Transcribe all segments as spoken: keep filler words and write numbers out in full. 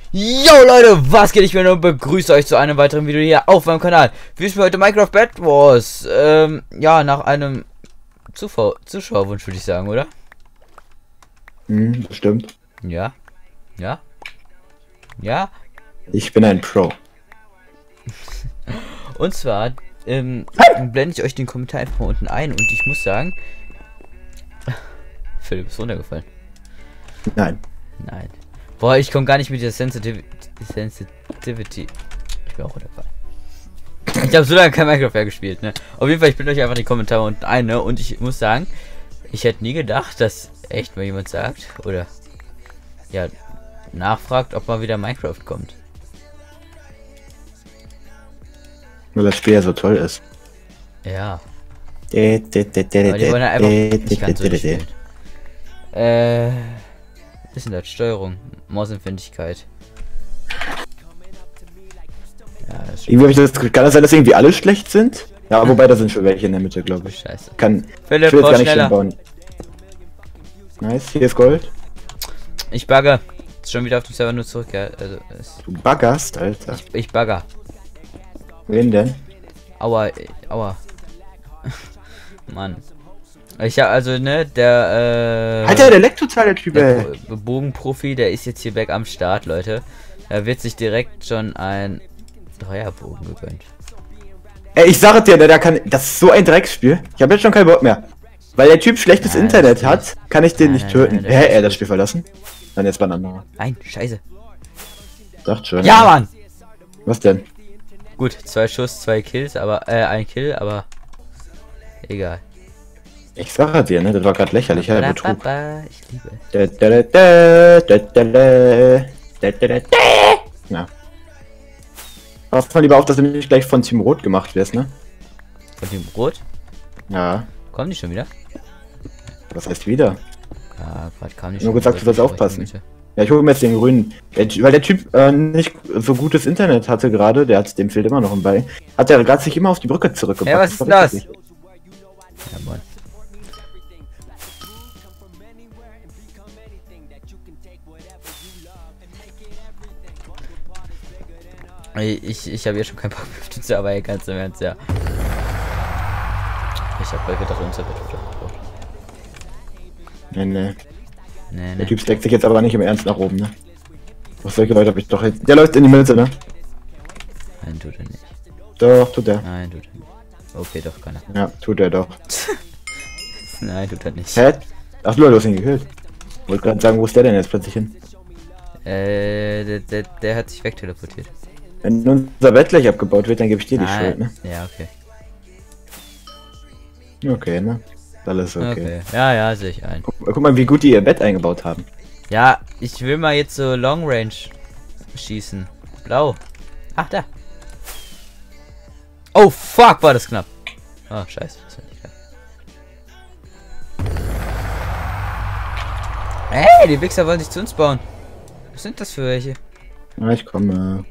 Yo Leute, was geht? Ich bin und begrüße euch zu einem weiteren Video hier auf meinem Kanal. Wir spielen heute Minecraft Bed Wars. Ähm, ja, nach einem Zuschau Zuschauerwunsch würde ich sagen, oder? Hm, stimmt. Ja. Ja. Ja. Ich bin ein Pro. Und zwar, ähm, blende ich euch den Kommentar einfach mal unten ein und ich muss sagen... Philipp ist runtergefallen. Nein. Nein. Boah, ich komme gar nicht mit der Sensitivity. Sensitivity. Ich bin auch runtergefallen. Ich habe so lange kein Minecraft mehr gespielt, ne? Auf jeden Fall, ich blende euch einfach die Kommentare unten ein, ne? Und ich muss sagen, ich hätte nie gedacht, dass echt mal jemand sagt, oder ja, nachfragt, ob mal wieder Minecraft kommt. Weil das Spiel ja so toll ist. Ja. Aber die wollen ja einfach nicht ganz so spielen. Äh, bisschen das Steuerung, Mausempfindlichkeit. Ja, das irgendwie habe ich das, kann das sein, dass irgendwie alle schlecht sind? Ja, wobei da sind schon welche in der Mitte, glaube ich. Scheiße. Kann Philipp, ich will jetzt gar nicht schneller. schön bauen. Nice, hier ist Gold. Ich bagger. Ist schon wieder auf dem Server nur zurück, ja. Also, es, Du baggerst, Alter. ich, ich bagger. Wen denn? Aua, äh, aua. Mann. Ich hab also, ne, der, äh... Alter, der leckt total, der Typ, der ey. Bo- Bogenprofi, der ist jetzt hier back am Start, Leute. Er wird sich direkt schon ein Dreierbogen gegönnt. Ey, ich sage dir, der, der kann. Das ist so ein Drecksspiel. Ich habe jetzt schon keinen Bock mehr. Weil der Typ schlechtes Nein, Internet das hat, ist- kann ich den Nein, nicht nein, töten. nein, das Hä, ist er das gut. Spiel verlassen? Dann jetzt Banana. Nein, scheiße. Sagt schon. Ja, Mann! Was denn? Gut, zwei Schuss, zwei Kills, aber, äh, ein Kill, aber... Egal. Ich sage dir, ne, das war gerade lächerlich, ja, Betrug. Ich liebe es. Da, da, da, da, da, da, da, da, da, da. Ja. Pass mal lieber auf, dass du nicht gleich von Team Rot gemacht wirst, ne? Von dem Rot? Ja. Kommen die schon wieder? Was heißt wieder? Ja, gerade kam die Nur schon gesagt, wieder. du sollst aufpassen. Ja, ich hole mir jetzt den grünen. Der, weil der Typ äh, nicht so gutes Internet hatte gerade, der hat dem fehlt immer noch ein Bein. Hat er gerade sich immer auf die Brücke zurückgebracht. Ja, was ist war das? richtig. Ja, Mann. Ich, ich habe ja schon keinen Bock mehr auf den Server, ey, ganz im Ernst, ja. Ich habe gedacht, unser wird aufgebaut. Nee, nee. Nee, Der nee. Typ steckt sich jetzt aber nicht im Ernst nach oben, ne? Was solche Leute habe ich doch jetzt. Der läuft in die Mitte, ne? Nein, tut er nicht. Doch, tut er. Nein, tut er nicht. Okay, doch, kann er. Ja, tut er doch. Nein, tut er nicht. Hä? Ach du, du hast ihn gekillt. Wollte gerade sagen, wo ist der denn jetzt plötzlich hin? Äh, der, der, der hat sich wegteleportiert. Wenn unser Bett gleich abgebaut wird, dann gebe ich dir die Schuld, ne? Ja, okay. Okay, ne? Alles okay. Okay. Ja, ja, sehe ich ein. Guck, guck mal, wie gut die ihr Bett eingebaut haben. Ja, ich will mal jetzt so Long Range schießen. Blau. Ach, da. Oh, fuck, war das knapp. Oh, scheiße. Das war nicht knapp. Ey, die Wichser wollen sich zu uns bauen. Was sind das für welche? Ja, ich komme.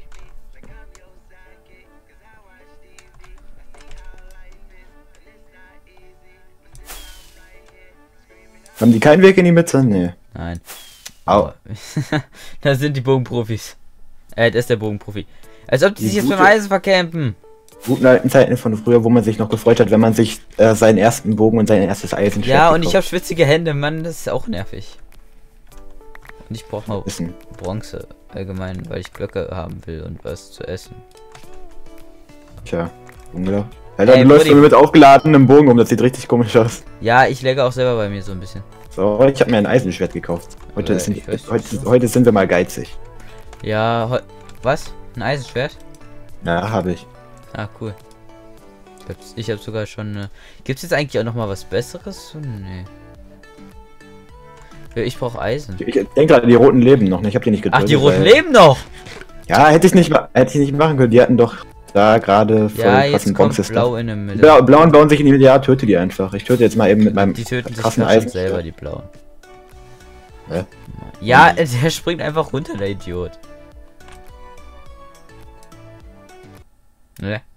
Haben die keinen Weg in die Mitte? Nee. Nein. Au. Da sind die Bogenprofis. Äh, das ist der Bogenprofi. Als ob die, Die sich jetzt gute- beim Eisen vercampen. Guten alten Zeiten von früher, wo man sich noch gefreut hat, wenn man sich äh, seinen ersten Bogen und sein erstes Eisen Ja, und ich habe schwitzige Hände, Mann, das ist auch nervig. Und ich brauche mal Wissen. Bronze allgemein, weil ich Blöcke haben will und was zu essen. Tja, unglaublich. Alter, Ey, du läufst Buddy. nur mit aufgeladenem Bogen um, das sieht richtig komisch aus. Ja, ich legge auch selber bei mir so ein bisschen. So, ich habe mir ein Eisenschwert gekauft. Heute, Äh, sind, ich weiß heute, nicht. heute sind wir mal geizig. Ja, heu- was? Ein Eisenschwert? Ja, habe ich. Ah, cool. Ich hab's, ich hab sogar schon. Äh, Gibt's jetzt eigentlich auch noch mal was Besseres? Nee. Ja, ich brauche Eisen. Ich denke gerade, die roten leben noch, ne? Ich habe die nicht getötet. Ach, die roten weil- leben noch! Ja, hätte ich nicht, ma- hätte ich nicht machen können. Die hatten doch da gerade voll Ja, jetzt krassen kommt Boxsystem. Blau in der Mitte. Blau, Blauen bauen sich in die Mitte, ja, töte die einfach. Ich töte jetzt mal eben mit meinem Die töten sich krassen grad schon Eisen. selber, die Blauen. Hä? Ja, der springt einfach runter, der Idiot. Ne?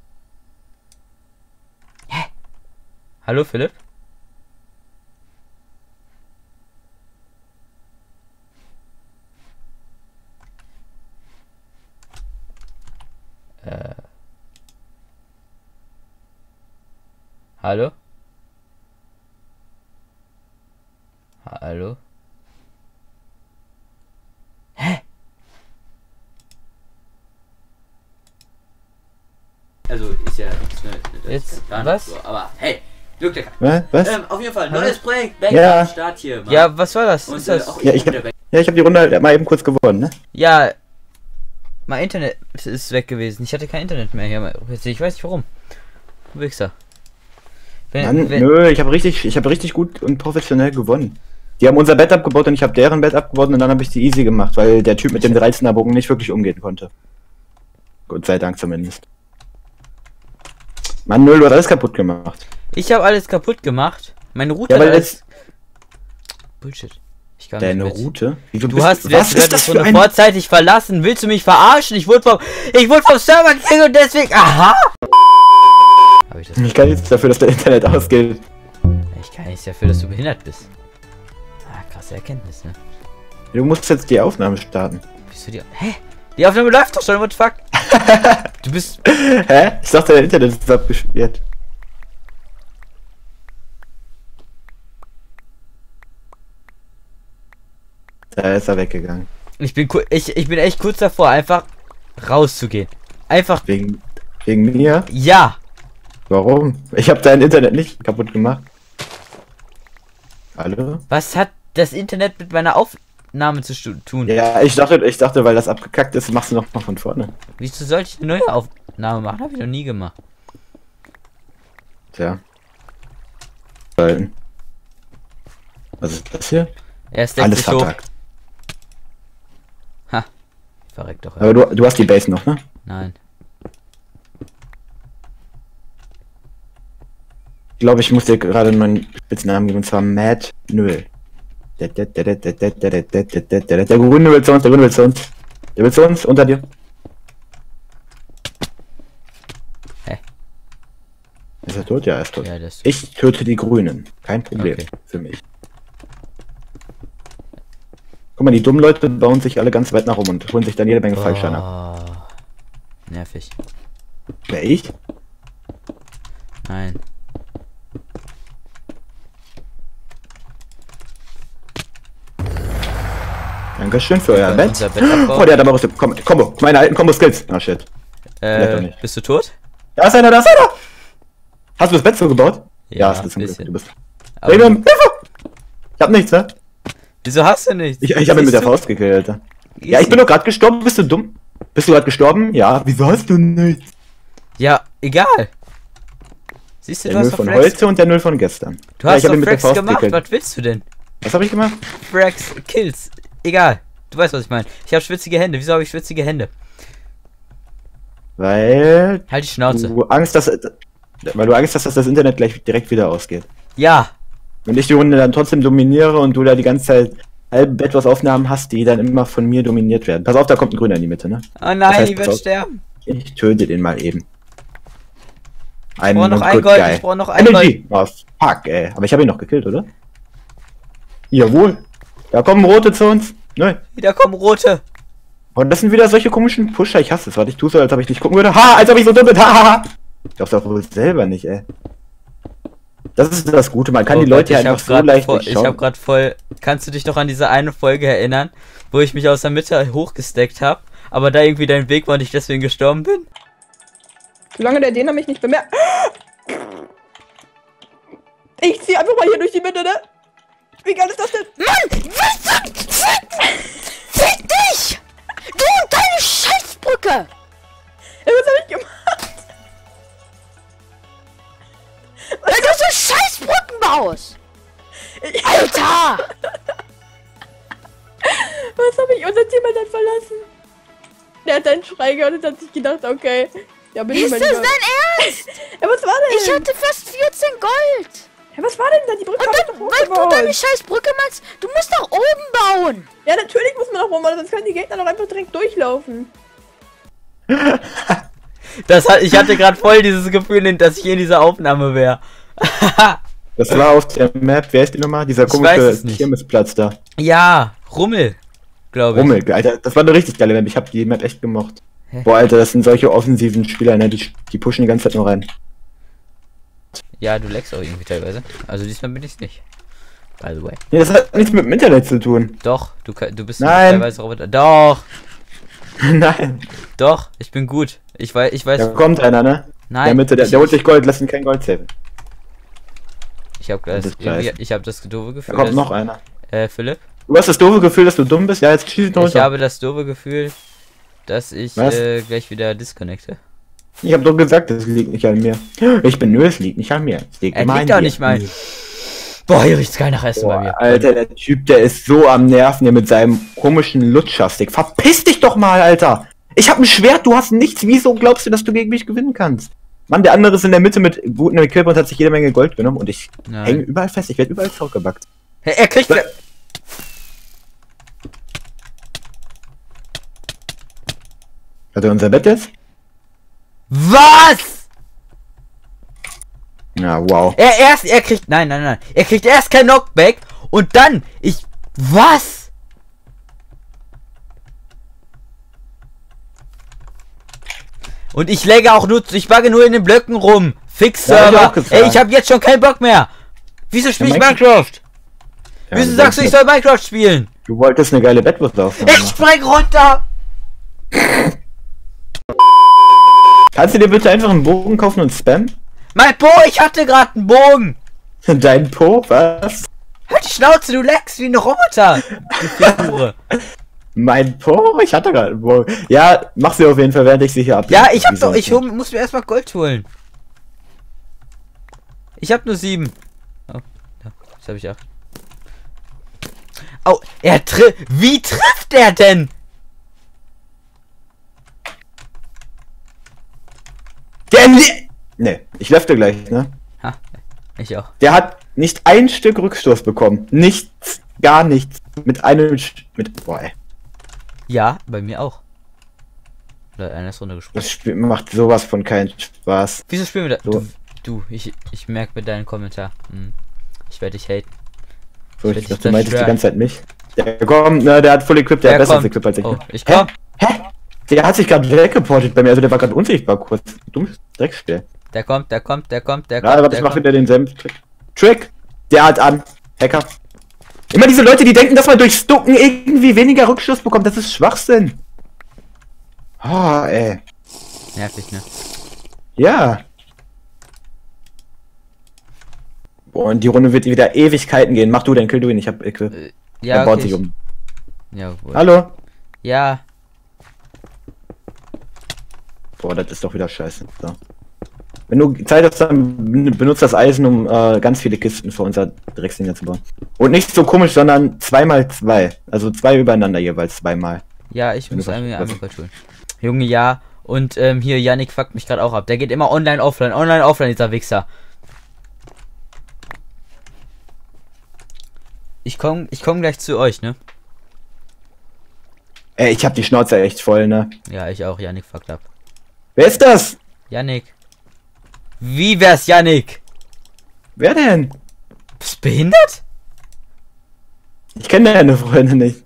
Hä? Hallo, Philipp? Hallo? Hallo? Hä? Also ist ja jetzt was? So, aber hey, Glück der Was? was? Ähm, auf jeden Fall neues Projekt. Bank ja. Start hier. Mann. Ja, was war das? Und, ist das? Äh, ja, ich hab, ja, ich habe die Runde halt mal eben kurz gewonnen, ne? Ja, mein Internet ist weg gewesen. Ich hatte kein Internet mehr hier. Ich weiß nicht warum. Wichser. Wenn, Mann, wenn, nö, ich habe richtig, ich habe richtig gut und professionell gewonnen. Die haben unser Bett abgebaut und ich habe deren Bett abgebaut und dann habe ich die easy gemacht, weil der Typ mit dem dreizehner Bogen nicht wirklich umgehen konnte. Gott sei Dank zumindest. Mann, nö, du hast alles kaputt gemacht. Ich habe alles kaputt gemacht. Meine Route ja, ist Bullshit. Ich kann Deine nicht mit. Route? Wieso du bist, hast was ist das für ein... vorzeitig verlassen. Willst du mich verarschen? Ich wurde vom ich wurde vom Server gekickt und deswegen aha. Hab ich, das ich kann nichts dafür, dass der Internet ausgeht. Ich kann nichts dafür, dass du behindert bist. Ah, krasse Erkenntnis, ne? Du musst jetzt die Aufnahme starten. Bist du die? Hä? Die Aufnahme läuft doch schon, what the fuck? Du bist... Hä? Ich dachte, der Internet ist abgesperrt. Da ist er weggegangen. Ich bin ich, ich bin echt kurz davor, einfach rauszugehen. Einfach... Wegen, wegen mir? Ja! Warum? Ich habe dein Internet nicht kaputt gemacht. Hallo? Was hat das Internet mit meiner Aufnahme zu tun? Ja, ich dachte, ich dachte, weil das abgekackt ist, machst du noch mal von vorne. Wieso sollte ich eine neue Aufnahme machen? Habe ich noch nie gemacht. Tja. Verhalten. Was ist das hier? Er ist alles vertagt. Ha. Verreckt doch. Ja. Aber du, du hast die Base noch, ne? Nein. Ich glaube, ich muss dir gerade meinen Spitznamen geben, und zwar Mad Null. Der, der, der, der, der, der, der, der, der, der, der Grüne will zu uns, der Grüne will zu uns. Der will zu uns, unter dir. Hä? Ist er tot? Ja, er ist tot. Ja, das ist ich töte die Grünen. Kein Problem okay. Für mich. Guck mal, die dummen Leute bauen sich alle ganz weit nach oben und holen sich dann jede Menge oh, Fallsteine ab. Nervig. Wer, ich? Nein. Dankeschön für euer Bett. Bett oh, der hat aber was. Komm, Combo, meine alten Combo-Skills. Ah, shit. Äh, bist du tot? Da ist einer, da ist einer! Hast du das Bett so gebaut? Ja, ja hast du zum Glück. Du bist. Hilfe! Ich hab nichts, ne? Wieso hast du nichts? Ich, ich hab ihn mit der Faust gekillt, Alter. Easy. Ja, ich bin doch gerade gestorben. Bist du dumm? Bist du gerade gestorben? Ja. Wieso hast du nichts? Ja, egal. Siehst du, der du Null hast von Frags. heute und der Null von gestern. Du ja, hast ich doch Frags gemacht. Gekillt. Was willst du denn? Was habe ich gemacht? Frags, Kills. Egal. Du weißt, was ich meine. Ich habe schwitzige Hände. Wieso habe ich schwitzige Hände? Weil... Halt die Schnauze. Du Angst, dass... Weil du Angst hast, dass das Internet gleich direkt wieder ausgeht. Ja. Wenn ich die Runde dann trotzdem dominiere und du da die ganze Zeit halb etwas Aufnahmen hast, die dann immer von mir dominiert werden. Pass auf, da kommt ein Grüner in die Mitte, ne? Oh nein, das heißt, ich werde sterben. Ich töte den mal eben. Ich brauche noch ein Gold, guy. ich brauche noch ein Gold. Oh, fuck, ey. Aber ich habe ihn noch gekillt, oder? Jawohl. Da kommen Rote zu uns. Nein. Wieder kommen Rote. Und das sind wieder solche komischen Pusher. Ich hasse es. Warte, ich tue so, als ob ich dich gucken würde. Ha, als ob ich so dumm bin. Ha, ha, ha. Ich glaub's auch wohl selber nicht, ey. Das ist das Gute. Man kann oh die Leute Gott, ja einfach so leicht voll, Ich hab grad voll... Kannst du dich noch an diese eine Folge erinnern, wo ich mich aus der Mitte hochgesteckt habe, aber da irgendwie dein Weg war und ich deswegen gestorben bin? Solange der Däner mich nicht bemerkt... Ich zieh einfach mal hier durch die Mitte, ne? Wie geil ist das denn? Mann! Was? Fick dich! Du und deine Scheißbrücke! Ey, was hab ich gemacht? Weil du so Scheißbrücken baust! Alter! Was hab ich unser Team dann verlassen? Der hat einen Schrei gehört und hat sich gedacht, okay. Ja, bin ist ich mal das lieber. dein Ernst? Ja, was war denn? Ich hatte fast vierzehn Gold! Ja, was war denn da? Die Brücke und dann, doch weil du deine scheiß Brücke meinst, du musst nach oben bauen! Ja, natürlich muss man nach oben, sonst können die Gegner doch einfach direkt durchlaufen. Das hat, ich hatte gerade voll dieses Gefühl, dass ich in dieser Aufnahme wäre. Das war auf der Map, wer ist die nochmal? Dieser komische Kirmesplatz da. Ja, Rummel, glaube ich. Rummel, Alter, das war eine richtig geile Map. Ich habe die Map echt gemocht. Hä? Boah, Alter, das sind solche offensiven Spieler, ne? Die, die pushen die ganze Zeit nur rein. Ja, du leckst auch irgendwie teilweise. Also diesmal bin ich's nicht. By the way. Nee, das hat nichts mit dem Internet zu tun. Doch, du, ka- du bist Nein. teilweise Roboter. Doch, Nein. doch, ich bin gut. Ich weiß, ich weiß. Da kommt einer, ne? Nein. Der Mitte, der, ich, der holt sich Gold, lass ihn kein Gold saven. Ich habe das, Das ist irgendwie, scheiße. ich habe das doofe Da Gefühl. kommt dass, noch einer. Äh, Philipp, Du hast das doofe Gefühl, dass du dumm bist? Ja, jetzt schieß ihn ich runter. habe das doofe Gefühl, dass ich Was? äh, gleich wieder disconnecte. Ich habe doch gesagt, das liegt nicht an mir. Ich bin nur, es liegt nicht an mir. Es liegt Er immer liegt an doch dir. nicht mal. Boah, hier riecht's geil nach Essen bei Boah, mir. Alter, der Typ, der ist so am Nerven hier mit seinem komischen Lutscherstick. Verpiss dich doch mal, Alter! Ich hab ein Schwert, du hast nichts. Wieso glaubst du, dass du gegen mich gewinnen kannst? Mann, der andere ist in der Mitte mit gutem Equip und hat sich jede Menge Gold genommen und ich Nein. hänge überall fest. Ich werde überall zurückgebackt. Hey, er kriegt. Hat er unser Bett jetzt? Was? Ja, wow. Er erst, er kriegt. Nein, nein, nein. Er kriegt erst kein Knockback und dann. Ich. Was? Und ich lege auch nur. Ich bugge nur in den Blöcken rum. Fix Ja, hab ich Server. auch gesagt. Ey, ich habe jetzt schon keinen Bock mehr. Wieso spiele ich Ja, Minecraft- Minecraft? Ja, Wieso du sagst du, ich wolltest- soll Minecraft spielen? Du wolltest eine geile Bettwurst aufnehmen. Ich spring runter! Kannst du dir bitte einfach einen Bogen kaufen und spammen? Mein Po, ich hatte gerade einen Bogen! Dein Po? Was? Halt die Schnauze, du leckst wie ein Roboter! Du Figur. Mein Po? Ich hatte gerade einen Bogen. Ja, mach sie auf jeden Fall, während ich sie hier ab. Ja, ich hab doch, ich hol, muss mir erstmal Gold holen. Ich hab nur sieben. Oh, ja, jetzt hab ich acht. Oh, er trifft. Wie trifft er denn? Der ne Nee, ich löfte gleich, ne? Ha, ich auch. Der hat nicht ein Stück Rückstoß bekommen. Nichts, gar nichts. Mit einem Sch mit boah, ey. Ja, bei mir auch. Oder einer ist runtergesprungen. Das Spiel macht sowas von keinen Spaß. Wieso spielen wir da? So. Du, du, ich, ich merke mir deinen Kommentar. Hm. Ich werde dich haten. So, Ich ich will dachte, dich du meintest die zerstören. ganze Zeit mich. Der kommt, ne, der hat Full Equip, der, Der hat besseres kommt. Equip als ich. Oh, ich Hä? komm. Hä? Der hat sich gerade weggeportet bei mir, also der war gerade unsichtbar kurz. Dummes Dreckspiel. Der kommt, der kommt, der kommt, der Ja, kommt. warte, Der ich mach kommt. wieder denselben Trick. Trick! Der hat an. Hacker. Immer diese Leute, die denken, dass man durch Stucken irgendwie weniger Rückstoß bekommt. Das ist Schwachsinn. Ah, ey. Nervig, ne? Ja. Boah, und die Runde wird wieder Ewigkeiten gehen. Mach du den, kill du ihn. Ich hab Equip. Äh, Er Ja, baut okay. sich ich- um. Ja, wohl. Hallo? Ja, Boah, das ist doch wieder scheiße. So. Wenn du Zeit hast, dann ben- benutzt das Eisen, um äh, ganz viele Kisten für unser Drecksdinger zu bauen. Und nicht so komisch, sondern zweimal zwei. Also zwei übereinander jeweils zweimal. ja, ich Wenn muss du was- einmal was- einmal kurz holen. Junge, ja. Und ähm, hier, Yannick fuckt mich gerade auch ab. Der geht immer online, offline, online, offline, dieser Wichser. Ich komm, ich komm gleich zu euch, ne? Ey, ich hab die Schnauze echt voll, ne? Ja, ich auch. Yannick fuckt ab. Wer ist das? Yannick. Wie wär's, Yannick? Wer denn? Bist du behindert? Ich kenne deine Freunde nicht.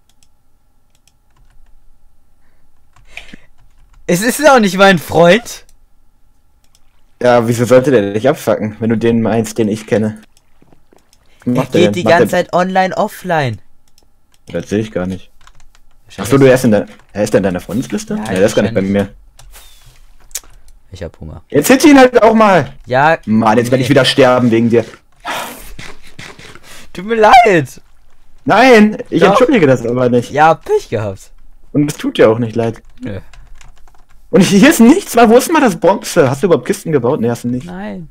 Es ist auch nicht mein Freund. Ja, wieso sollte der dich abfacken, wenn du den meinst, den ich kenne? Er Macht der geht denn? die Macht ganze der- Zeit online, offline. Das sehe ich gar nicht. Achso, du erst in der. Er ist der in deiner Freundesliste? Ja, Ja, der ist gar nicht bei wahrscheinlich. mir. Ich hab Hunger. Jetzt hit ihn halt auch mal! Ja, Mann, jetzt werde ich nee. wieder sterben wegen dir. Tut mir leid. Nein, ich Doch. entschuldige das aber nicht. Ja, Pech gehabt. Und es tut dir auch nicht leid. Nö. Und hier ist nichts, weil wo ist mal das Bronze? Hast du überhaupt Kisten gebaut? Ne, hast du nicht. Nein.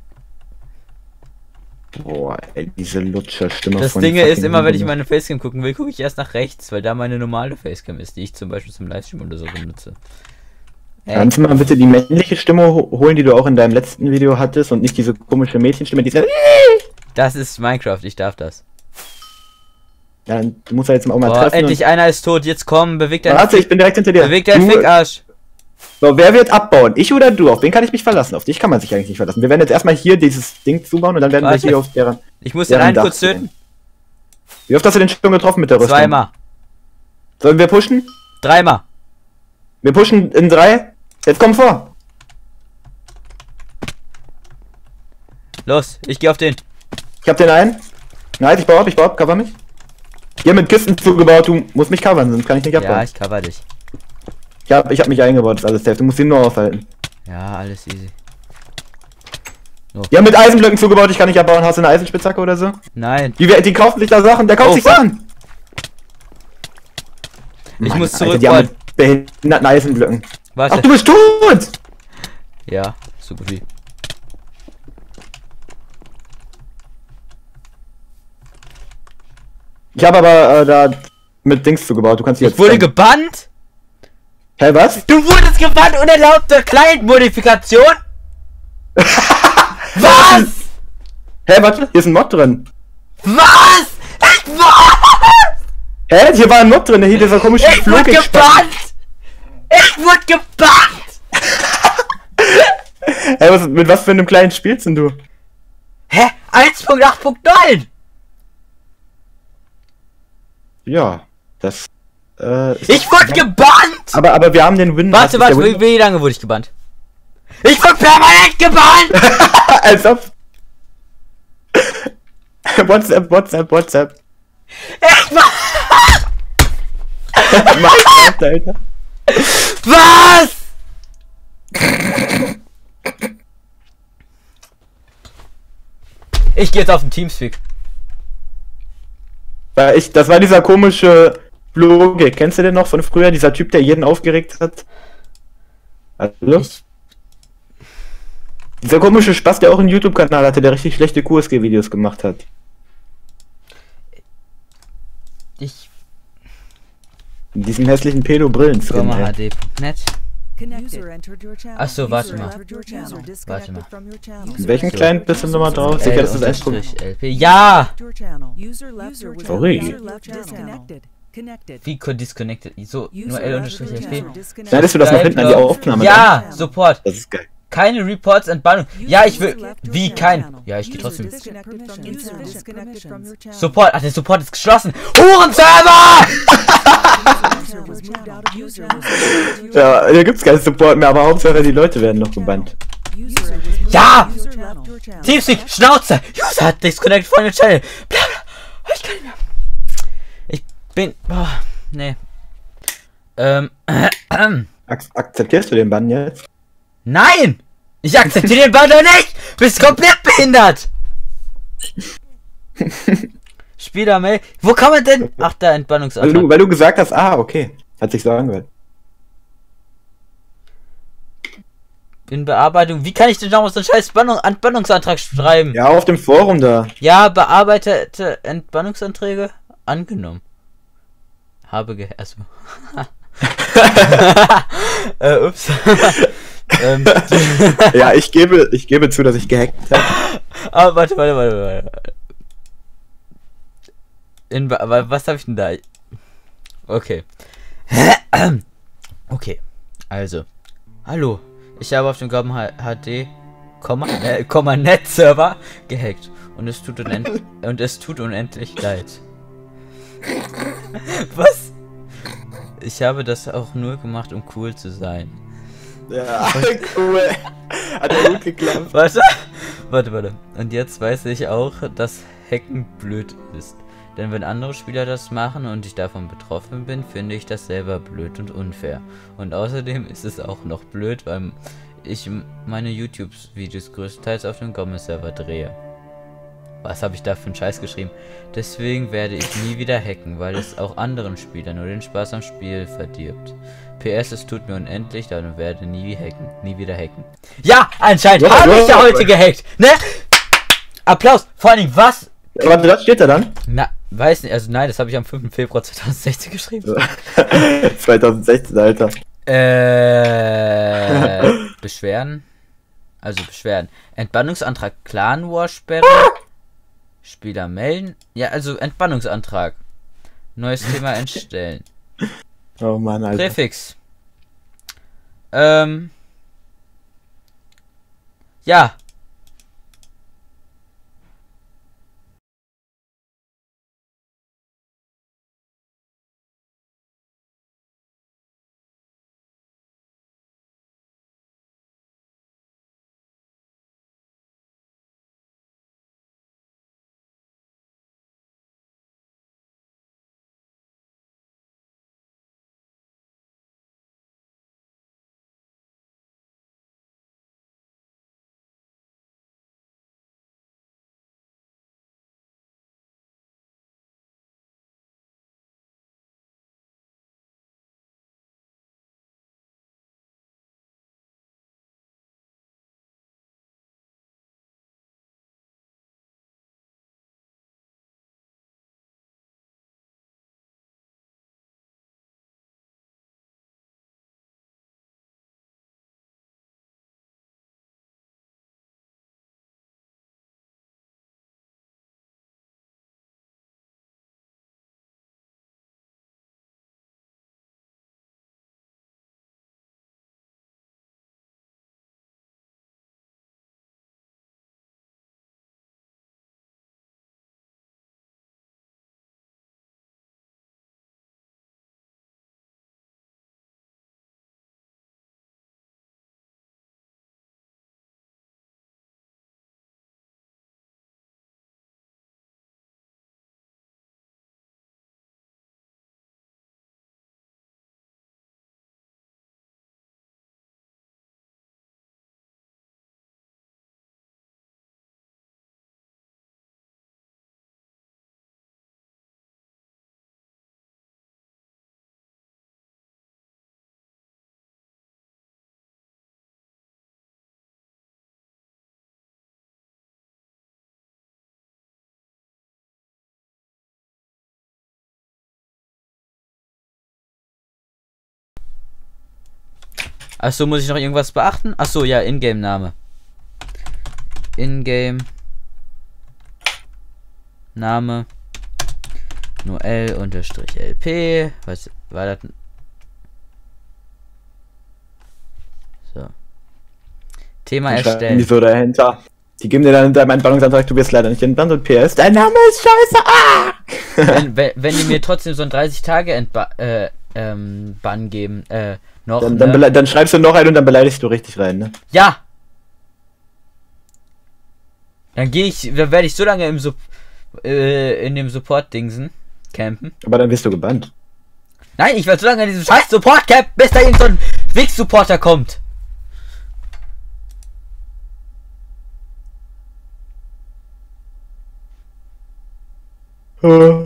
Boah, ey, diese Lutscher-Stimme Das von Ding ist, fucking immer wenn ich Hunden. meine Facecam gucken will, gucke ich erst nach rechts, weil da meine normale Facecam ist, die ich zum Beispiel zum Livestream oder so benutze. Ey, Kannst du mal bitte die männliche Stimme ho- holen, die du auch in deinem letzten Video hattest und nicht diese komische Mädchenstimme, die ist das ist Minecraft, ich darf das. ja, du musst ja jetzt mal auch mal Boah, treffen. endlich einer ist tot, jetzt komm, beweg Und... deinen Warte, ich bin direkt hinter dir. beweg deinen Du- Fickarsch. So, wer wird abbauen? Ich oder du? Auf wen kann ich mich verlassen? Auf dich kann man sich eigentlich nicht verlassen. Wir werden jetzt erstmal hier dieses Ding zubauen und dann werden Warte. wir hier auf deren... Ich muss Ja, den einen dann kurz darfst du töten. Wie oft hast du den schon getroffen mit der Rüstung? Zweimal. Sollen wir pushen? Dreimal. Wir pushen in drei. Jetzt komm vor. Los, ich gehe auf den. Ich hab den einen. Nein, ich baue ab, ich baue ab, cover mich. Hier mit Kisten zugebaut, du musst mich covern, sonst kann ich nicht abbauen. Ja, ich cover dich. Ich hab, ich hab mich eingebaut, das ist alles safe. Du musst ihn nur aufhalten. Ja, alles easy. Ja, mit Eisenblöcken zugebaut, ich kann nicht abbauen. Hast du eine Eisenspitzhacke oder so? Nein. Die, die kaufen sich da Sachen, der kauft Oh, sich fuck. Sachen. Ich Mann, muss Alter, zurück. die haben mit behinderten Eisenblöcken. Warte. Ach, du bist tot! Ja, so gut wie. Ich habe aber äh, da mit Dings zugebaut, du kannst die Ich jetzt... wurde zeigen. gebannt? Hä, was? Du wurdest gebannt, unerlaubte Client-Modifikation? Was? Hä, warte, hier ist ein Mod drin. Was? Ich was? Hä, hier war ein Mod drin, hier dieser komische Ich wurde Fluggespann. gebannt! Ich wurde gebannt! Hä, was, mit was für einem kleinen spielst denn du? Hä? eins Punkt acht Punkt neun! Ja, das... Äh, ist- Ich wurde gebannt! aber, aber wir haben den Win... das Warte, ist warte, der wie, Win- wie lange wurde ich gebannt? Ich wurde permanent gebannt! Als ob... WhatsApp, WhatsApp, WhatsApp. Ich war... Minecraft, Alter. Was? Ich gehe jetzt auf den Teamspeak. Weil ich, das war dieser komische Vloge. Kennst du den noch von früher? Dieser Typ, der jeden aufgeregt hat? Hallo? Ich, Dieser komische Spaß, der auch einen YouTube-Kanal hatte, der richtig schlechte Q S G-Videos gemacht hat. ich, In diesem hässlichen Pedo-Brillen. H D Punkt net. Ach so, warte mal. Warte mal. In welchem kleinen bist du nochmal drauf? Sicher, das ist eins Punkt- L P. Ja! Sorry. Wie disconnected? So, nur L unterstrich L P. Schneidest du das noch hinten an die Aufnahme? Ja, Support. Das ist geil. Keine Reports, Entbannung. Ja, ich will. Wie kein? Ja, ich gehe trotzdem. Support. Ach, der Support ist geschlossen. Hurenserver! Ja, hier gibt's keinen Support mehr, aber Hauptsache die Leute werden noch gebannt. Ja! Teamspeak, Schnauze! User hat disconnected von der Channel. Bla bla. Ich kann nicht mehr. Ich bin. Boah, nee. Ähm. Ak akzeptierst du den Bann jetzt? Nein! Ich akzeptiere den Banner nicht! Bist komplett behindert! Spielermail. Wo kann man denn? Ach, da Weil Entbannungsantrag. du, weil du gesagt hast, ah, okay. Hat sich so angehört. In Bearbeitung. Wie kann ich denn noch so einen scheiß Bannung, Entbannungsantrag schreiben? Ja, auf dem Forum da. Ja, bearbeitete Entbannungsanträge angenommen. Habe ge... Also. äh, ups. ähm, Ja, ich gebe, ich gebe zu, dass ich gehackt habe. Aber warte, warte, warte, warte. In, Be- wa- was habe ich denn da? Okay. Okay. Also. Hallo. Ich habe auf dem Glauben H D, Komma, äh, Komma Net Server gehackt. Und es tut unend und es tut unendlich leid. Was? Ich habe das auch nur gemacht, um cool zu sein. Ja, cool. Hat ja gut geklappt. Warte, warte, warte. Und jetzt weiß ich auch, dass Hacken blöd ist. Denn wenn andere Spieler das machen und ich davon betroffen bin, finde ich das selber blöd und unfair. Und außerdem ist es auch noch blöd, weil ich meine YouTube-Videos größtenteils auf dem Gommes-Server drehe. Was habe ich da für einen Scheiß geschrieben? Deswegen werde ich nie wieder hacken, weil es auch anderen Spielern nur den Spaß am Spiel verdirbt. P S, es tut mir unendlich, dann werde nie hacken, nie wieder hacken. Ja, anscheinend Ja, habe ja, ich ja ja. heute gehackt, ne? Applaus, vor allen Dingen, was? Warte, das steht da dann? Na, weiß nicht, also nein, das habe ich am fünften Februar zweitausendsechzehn geschrieben. zweitausendsechzehn, Alter. Äh, Beschwerden? Also Beschwerden. Entbannungsantrag Clan War Sperre. Spieler melden. Ja, also Entbannungsantrag. Neues Thema entstellen. Oh Mann, Alter. Präfix. Ähm. Ja. Achso, muss ich noch irgendwas beachten? Achso, ja, Ingame-Name. Ingame Name Noel unterstrich L P. Was war das? So. Thema erstellen. Wieso dahinter? Die geben dir dann in deinem Entbannungsantrag, du wirst leider nicht entbannt und P S. Dein Name ist scheiße. Ah! wenn, wenn, wenn die mir trotzdem so ein dreißig Tage Entba äh, ähm, Bann geben, äh, noch. Dann, ne? dann, dann schreibst du noch einen und dann beleidigst du richtig rein, ne? Ja! Dann gehe ich, dann werde ich so lange im Sub, äh, in dem Support-Dingsen campen. Aber dann wirst du gebannt. Nein, ich werde so lange in diesem scheiß Support-Camp, bis da irgend so ein Wix-Supporter kommt. Oh.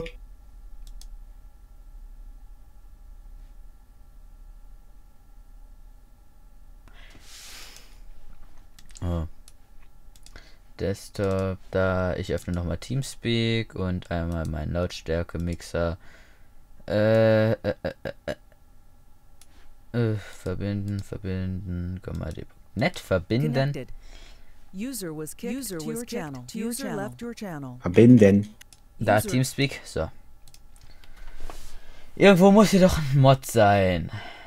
Oh. Desktop, da ich öffne nochmal Teamspeak und einmal meinen Lautstärke-Mixer. Äh, äh, äh, äh, äh, verbinden, verbinden, komm mal die Net verbinden. User was kicked User to your channel. User left your channel. Verbinden. Da Teamspeak, so. Irgendwo muss hier doch ein Mod sein.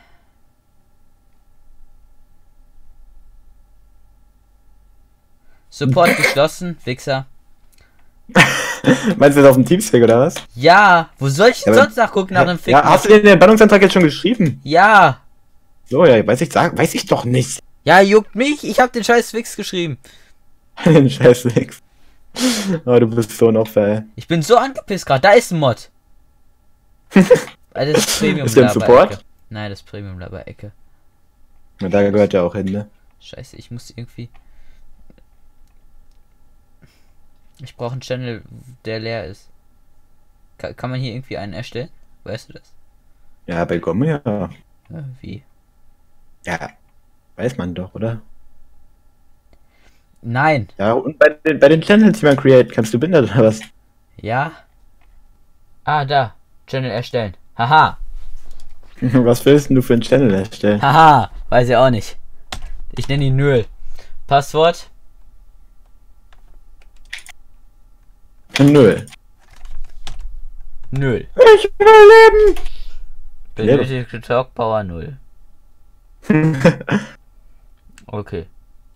Support geschlossen, Wichser. Meinst du das auf dem Teamspeak oder was? Ja, wo soll ich denn Ja, sonst nachgucken nach einem Fick? Ja, hast du den Entbannungsantrag jetzt schon geschrieben? Ja. So, ja, weiß ich, sag, weiß ich doch nicht. Ja, juckt mich, ich hab den scheiß Fix geschrieben. Den scheiß nix. Oh, du bist so ein Opfer, ey. Ich bin so angepisst gerade, da ist ein Mod. Also das ist Premium Ist der im Support? Nein, das ist Premium Laber-Ecke. Na, da gehört ja auch hin, ne? Scheiße, ich muss irgendwie... Ich brauche einen Channel, der leer ist. Ka kann man hier irgendwie einen erstellen? Weißt du das? Ja, bei Gomme, ja. Ja, wie? Ja, weiß man doch, oder? Nein. Ja, und bei den, bei den Channels, die man create, kannst du behindert oder was? Ja. Ah, da. Channel erstellen. Haha. Was willst denn du für einen Channel erstellen? Haha. Weiß ich auch nicht. Ich nenne ihn Null. Passwort? Null. Null. Ich will leben! Benötigte Talk Power null. Okay.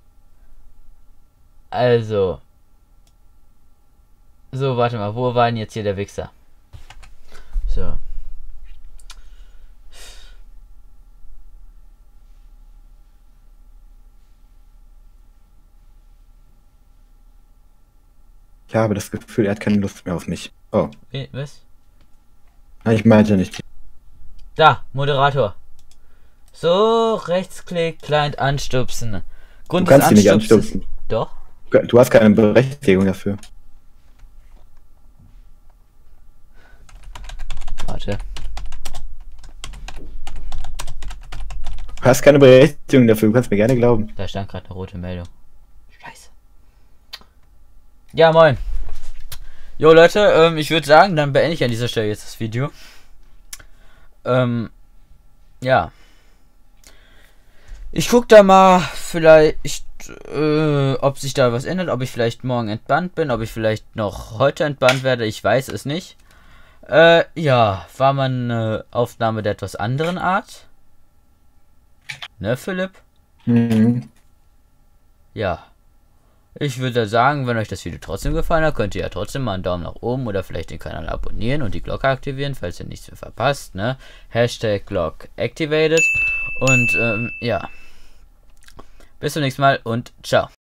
Also. So, warte mal, wo war denn jetzt hier der Wichser? So. Ich habe das Gefühl, er hat keine Lust mehr auf mich. Oh. Wie, was? Nein, ich meinte nicht. Da, Moderator. So, Rechtsklick, Client anstupsen. Grund Du kannst des ihn nicht Anstupsens- anstupsen. Doch. Du hast keine Berechtigung dafür. Warte. Du hast keine Berechtigung dafür, du kannst mir gerne glauben. Da stand gerade eine rote Meldung. Scheiße. Ja, moin. Jo, Leute, ähm, ich würde sagen, dann beende ich an dieser Stelle jetzt das Video. Ähm, ja. Ich guck da mal vielleicht, äh, ob sich da was ändert, ob ich vielleicht morgen entbannt bin, ob ich vielleicht noch heute entbannt werde, ich weiß es nicht. Äh, ja, war mal eine Aufnahme der etwas anderen Art. Ne, Philipp? Mhm. Ja. Ich würde sagen, wenn euch das Video trotzdem gefallen hat, könnt ihr ja trotzdem mal einen Daumen nach oben oder vielleicht den Kanal abonnieren und die Glocke aktivieren, falls ihr nichts mehr verpasst, ne? Hashtag Glock activated. Und, ähm, ja. Bis zum nächsten Mal und ciao.